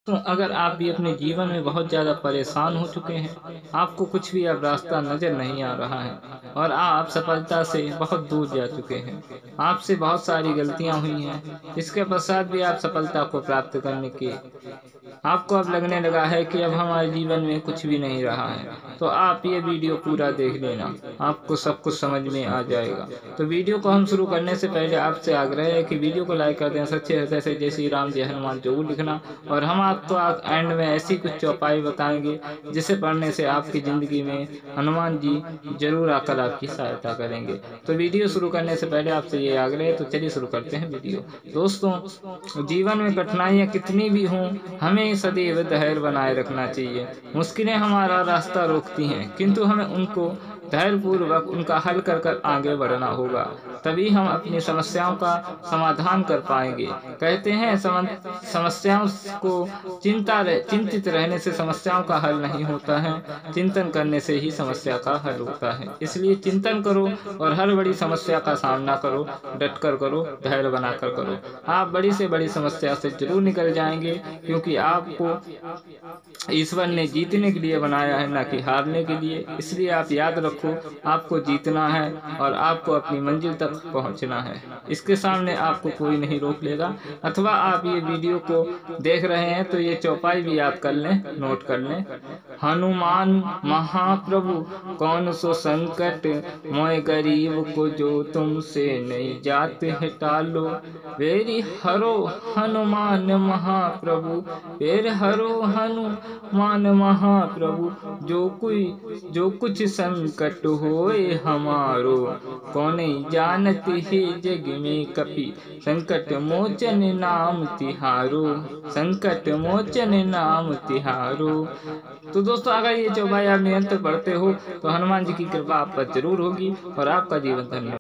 तो अगर आप भी अपने जीवन में बहुत ज़्यादा परेशान हो चुके हैं, आपको कुछ भी अब रास्ता नज़र नहीं आ रहा है और आप सफलता से बहुत दूर जा चुके हैं, आपसे बहुत सारी गलतियां हुई हैं, इसके पश्चात भी आप सफलता को प्राप्त करने के आपको अब लगने लगा है कि अब हमारे जीवन में कुछ भी नहीं रहा है, तो आप ये वीडियो पूरा देख लेना, आपको सब कुछ समझ में आ जाएगा। तो वीडियो को हम शुरू करने से पहले आपसे आग्रह है कि वीडियो को लाइक कर दें, सच्चे हृदय से जय श्री राम, जय हनुमान जरूर लिखना। और हम आपको एंड में ऐसी कुछ चौपाई बताएंगे जिसे पढ़ने से आपकी ज़िंदगी में हनुमान जी जरूर आकर आपकी सहायता करेंगे। तो वीडियो शुरू करने से पहले आपसे ये आग्रह है, तो चलिए शुरू करते हैं वीडियो। दोस्तों, जीवन में कठिनाइयाँ कितनी भी हों, हमें सदैव धैर्य बनाए रखना चाहिए। मुश्किलें हमारा रास्ता रोकती हैं, किंतु हमें उनको धैर्यपूर्वक उनका हल कर आगे बढ़ना होगा, तभी हम अपनी समस्याओं का समाधान कर पाएंगे। कहते हैं समस्याओं को चिंतित रहने से समस्याओं का हल नहीं होता है, चिंतन करने से ही समस्या का हल होता है। इसलिए चिंतन करो और हर बड़ी समस्या का सामना करो, डट कर करो, धैर्य बनाकर करो। आप बड़ी से बड़ी समस्या से जरूर निकल जाएंगे, क्योंकि आपको ईश्वर ने जीतने के लिए बनाया है, ना कि हारने के लिए। इसलिए आप याद रखो, आपको जीतना है और आपको अपनी मंजिल तक पहुंचना है। इसके सामने आपको कोई नहीं रोक लेगा। अथवा आप ये वीडियो को देख रहे हैं तो ये चौपाई भी याद कर लें, नोट कर लें। हनुमान महाप्रभु कौन सो संकट मोय गरीब को, जो तुमसे नहीं जात है टालो। वेरी हरो हनुमान महाप्रभु, वेर हरो हनुमान महाप्रभु, जो कुछ संकट होए हमारो, कौन जानत है जग में कपि, संकट मोचन नाम तिहारो, संकट मोचन नाम तिहारो। तो दोस्तों, अगर ये चौपाई आप निरंतर पढ़ते हो तो हनुमान जी की कृपा आप पर जरूर होगी और आपका जीवन धन्य